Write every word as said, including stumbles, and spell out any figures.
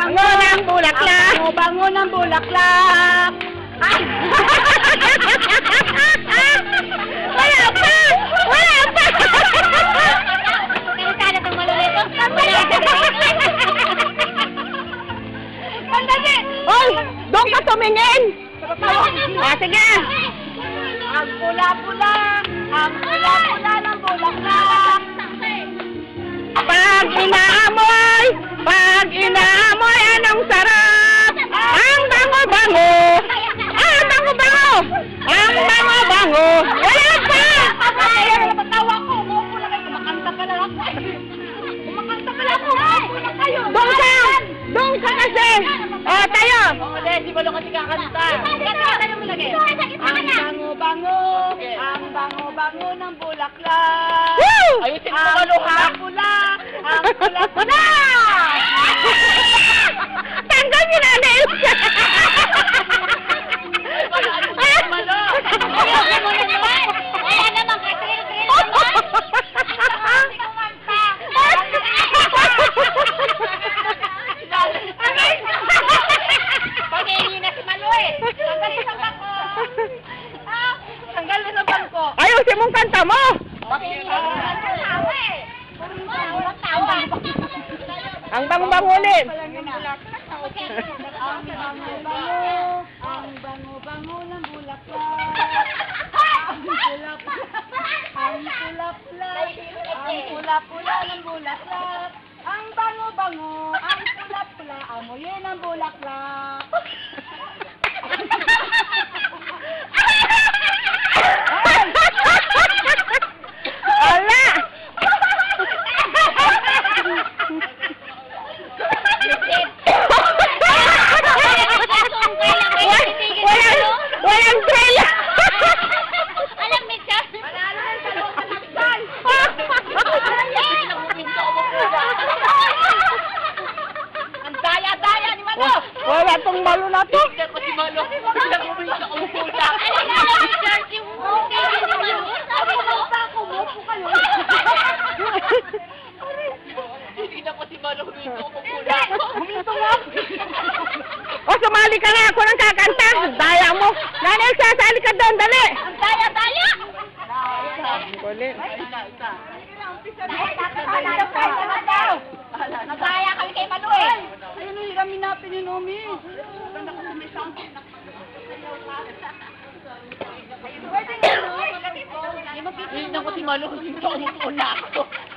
bango ng bulaklak. Ang bango ng bulaklak. Ay! Wala pa! Wala pa! Kaya itong malulito. Pandali! Oy! Doon ka tumingin! Ah, sige! Ang pula-pula, ang pula-pula ng bulaklak. Pag inaamoy, pag inaamoy, anong sarap! Ang bango-bango! Ang bango-bango! Ang bango-bango! Wala pa! Patawa ko, umuupo lang kayo. Kumakanta pala ako. Kumakanta pala ako. Umuupo lang kayo. Doon ka! Doon ka kasi! O, tayo! Oo, dahil di ba lang kasi kakanta? Ang bango-bango, ang bango-bango ng bulaklak. Woo! Ayusin mo ka, Luha. Ang pula, ang pula-pula. Tanggal niyo na na Elsa! Ayusin mo na naman. Wala naman ka, trail-trail naman. Pag-iingi na si Malo eh. Tanggal sa bangko. Ah, tanggal na sa bangko. Ayusin mong kanta mo! Ang bango-bango ulit! Ang bango-bango, ang bango-bango ng bulaklak. Ang pula-pula, ang pula-pula, ang pula-pula ng bulaklak. Ang bango-bango, ang pula-pula, amoyin ng bulaklak. Ala! Walang, walang trail! Alam mo siya? Manalo na sa loob ng sal. Ang daya-daya ni Malo. Wala tong malo na to! Tignan ko si Malo. Tignan ko sa upo na. Alam mo na si George yung upo ni Malo. Sabi mo pa, kumupo kayo. Tignan ko si Malo. Huminto upo na. Huminto nga. O, sumali ka na! Ako nang kakanta! Daya mo! Nanay, sasali ka doon! Dali! Ang daya-daya. Kulit. Nagaya kami kay Malo eh. Ayun yung kami na pininomi. Pwede nga, no? Tignan ko si Malo. Huminto upo na ako.